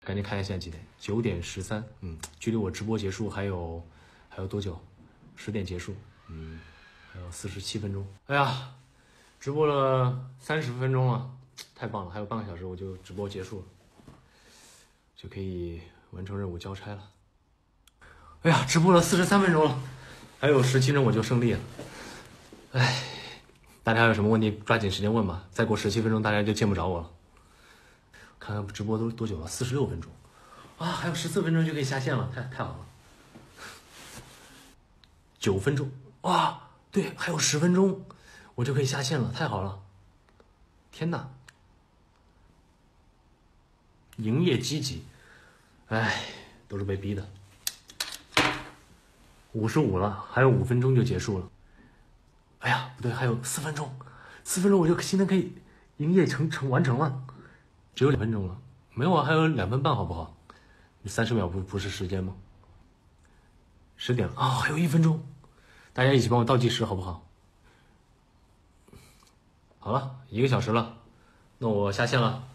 赶紧看一下现在几点，9点13，距离我直播结束还有多久？10点结束，还有47分钟。哎呀，直播了30分钟了，太棒了！还有半个小时我就直播结束了，就可以完成任务交差了。哎呀，直播了43分钟了，还有17分钟我就胜利了。哎，大家有什么问题抓紧时间问吧，再过17分钟大家就见不着我了。看看直播都多久了？46分钟，啊，还有14分钟就可以下线了，太好了。9分钟，哇，对，还有10分钟，我就可以下线了，太好了！天哪，营业积极，哎，都是被逼的。55了，还有5分钟就结束了。哎呀，不对，还有4分钟，4分钟我就现在可以营业完成了。只有2分钟了，没有啊，还有2分半，好不好？30秒不是时间吗？10点了啊，还有1分钟，大家一起帮我倒计时好不好？好了，1个小时了，那我下线了。